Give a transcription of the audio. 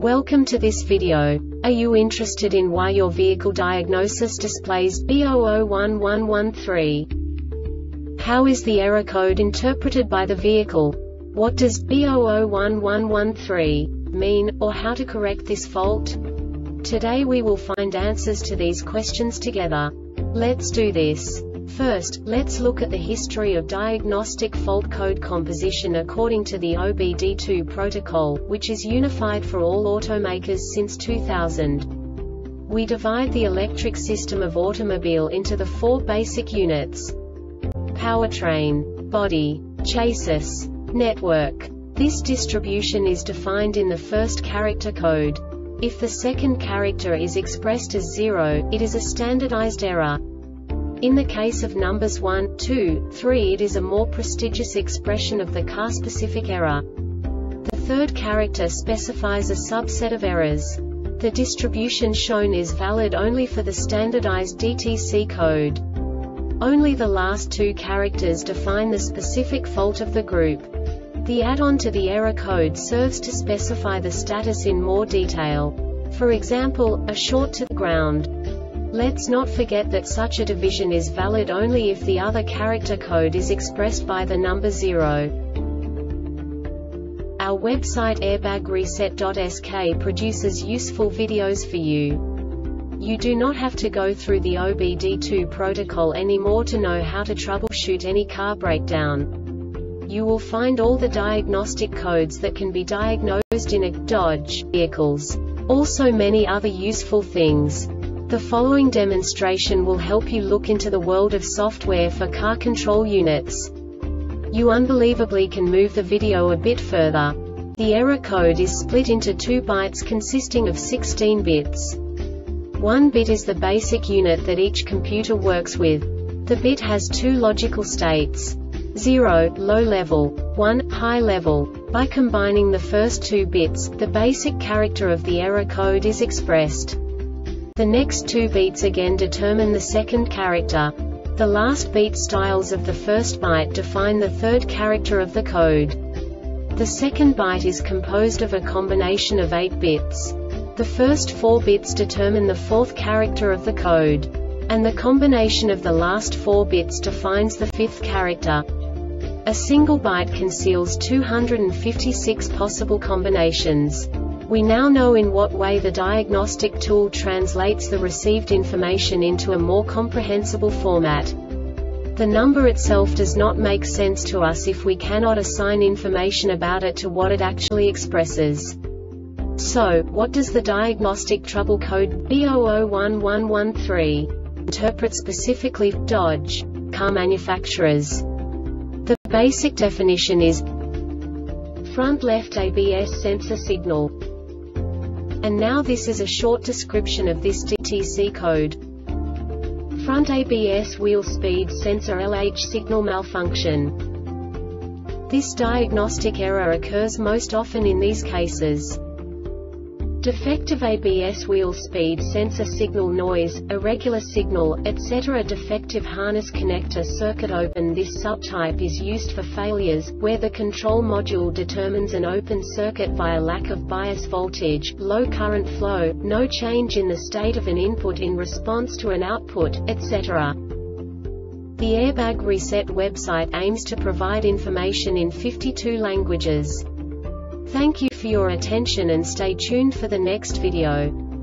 Welcome to this video. Are you interested in why your vehicle diagnosis displays B001113? How is the error code interpreted by the vehicle? What does B001113 mean, or how to correct this fault? Today we will find answers to these questions together. Let's do this. First, let's look at the history of diagnostic fault code composition according to the OBD2 protocol, which is unified for all automakers since 2000. We divide the electric system of automobile into the four basic units: powertrain, body, chassis, network. This distribution is defined in the first character code. If the second character is expressed as 0, it is a standardized error. In the case of numbers 1, 2, 3, it is a more prestigious expression of the car-specific error. The third character specifies a subset of errors. The distribution shown is valid only for the standardized DTC code. Only the last two characters define the specific fault of the group. The add-on to the error code serves to specify the status in more detail. For example, a short to the ground. Let's not forget that such a division is valid only if the other character code is expressed by the number 0. Our website airbagreset.sk produces useful videos for you. You do not have to go through the OBD2 protocol anymore to know how to troubleshoot any car breakdown. You will find all the diagnostic codes that can be diagnosed in a Dodge vehicles. Also many other useful things. The following demonstration will help you look into the world of software for car control units. You unbelievably can move the video a bit further. The error code is split into 2 bytes consisting of 16 bits. 1 bit is the basic unit that each computer works with. The bit has 2 logical states: 0, low level, 1, high level. By combining the first 2 bits, the basic character of the error code is expressed. The next 2 beats again determine the second character. The last beat styles of the first byte define the third character of the code. The second byte is composed of a combination of 8 bits. The first 4 bits determine the fourth character of the code. And the combination of the last 4 bits defines the fifth character. A single byte conceals 256 possible combinations. We now know in what way the diagnostic tool translates the received information into a more comprehensible format. The number itself does not make sense to us if we cannot assign information about it to what it actually expresses. So, what does the diagnostic trouble code B001113 interpret specifically for Dodge car manufacturers? The basic definition is front left ABS sensor signal. And now this is a short description of this DTC code. Front ABS wheel speed sensor LH signal malfunction. This diagnostic error occurs most often in these cases: defective ABS wheel speed sensor signal noise, irregular signal, etc. Defective harness connector circuit open. This subtype is used for failures where the control module determines an open circuit via lack of bias voltage, low current flow, no change in the state of an input in response to an output, etc. The Airbag Reset website aims to provide information in 52 languages. Thank you for your attention and stay tuned for the next video.